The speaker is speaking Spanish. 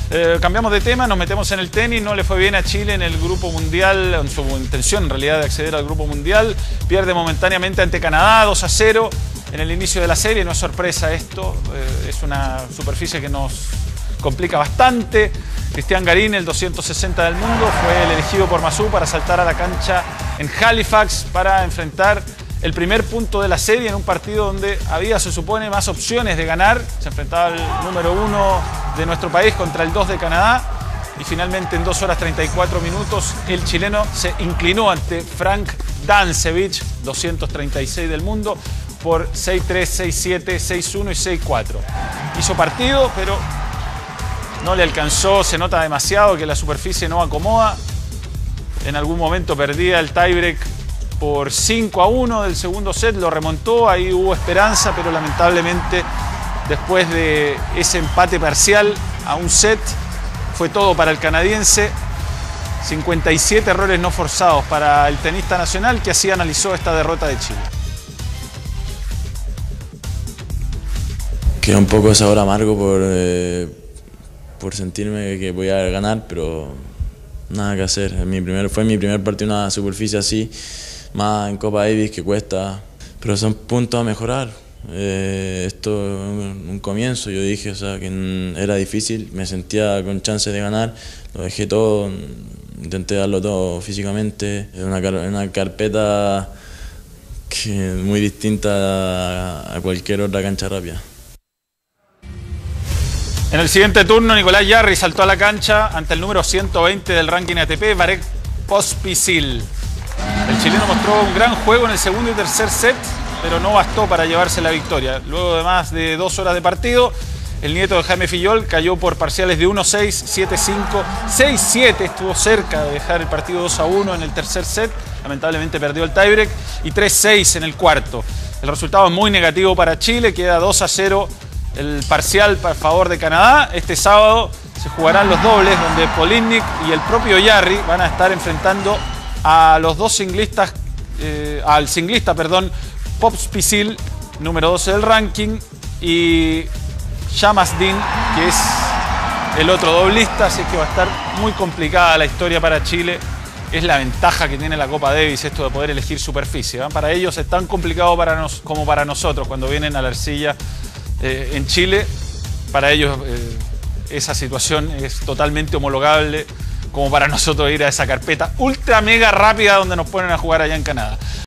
Cambiamos de tema, nos metemos en el tenis. No le fue bien a Chile en el Grupo Mundial, en su intención en realidad de acceder al Grupo Mundial. Pierde momentáneamente ante Canadá 2-0 en el inicio de la serie. No es sorpresa esto, es una superficie que nos complica bastante. Cristian Garín, el 260 del mundo, fue el elegido por Massú para saltar a la cancha en Halifax para enfrentar el primer punto de la serie en un partido donde había, se supone, más opciones de ganar. Se enfrentaba el número 1 de nuestro país contra el 2 de Canadá y finalmente en 2 horas 34 minutos el chileno se inclinó ante Frank Dancevich, 236 del mundo, por 6-3, 6-7, 6-1 y 6-4. Hizo partido, pero no le alcanzó, se nota demasiado que la superficie no acomoda. En algún momento perdía el tiebreak por 5-1 del segundo set, lo remontó, ahí hubo esperanza, pero lamentablemente después de ese empate parcial a un set, fue todo para el canadiense. 57 errores no forzados para el tenista nacional, que así analizó esta derrota de Chile. Queda un poco de sabor amargo por sentirme que voy a ganar, pero nada que hacer. Fue mi primer partido en una superficie así, más en Copa Davis, que cuesta, pero son puntos a mejorar. Esto es un comienzo. Yo dije, o sea, que era difícil, me sentía con chance de ganar, lo dejé todo, intenté darlo todo físicamente. Es una carpeta que es muy distinta a cualquier otra cancha rápida. En el siguiente turno, Nicolás Jarry saltó a la cancha ante el número 120 del ranking ATP, Marek Pospisil. El chileno mostró un gran juego en el segundo y tercer set, pero no bastó para llevarse la victoria. Luego de más de 2 horas de partido, el nieto de Jaime Fillol cayó por parciales de 1-6, 7-5, 6-7. Estuvo cerca de dejar el partido 2-1 en el tercer set. Lamentablemente perdió el tiebreak y 3-6 en el cuarto. El resultado es muy negativo para Chile, queda 2-0 el parcial a favor de Canadá. Este sábado se jugarán los dobles, donde Politnik y el propio Jarry van a estar enfrentando a los dos singlistas, al singlista, Pospisil, número 12 del ranking, y Shamsudin, que es el otro doblista, así que va a estar muy complicada la historia para Chile. Es la ventaja que tiene la Copa Davis, esto de poder elegir superficie, ¿eh? Para ellos es tan complicado como para nosotros cuando vienen a la arcilla en Chile. Para ellos esa situación es totalmente homologable como para nosotros ir a esa carpeta ultra mega rápida donde nos ponen a jugar allá en Canadá.